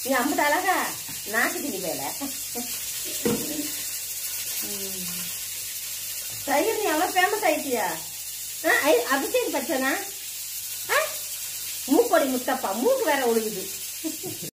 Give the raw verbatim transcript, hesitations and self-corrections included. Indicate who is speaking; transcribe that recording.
Speaker 1: நீ அம்புட்டு அழகா நாக்கு திணி வேலை தயிர் நீ அவ்வளோ ஃபேமஸ் ஆயிட்டியா? அபிஷேக் பச்சனா மூக்கோடி முத்தப்பா மூக்கு வேற ஒழுகுது.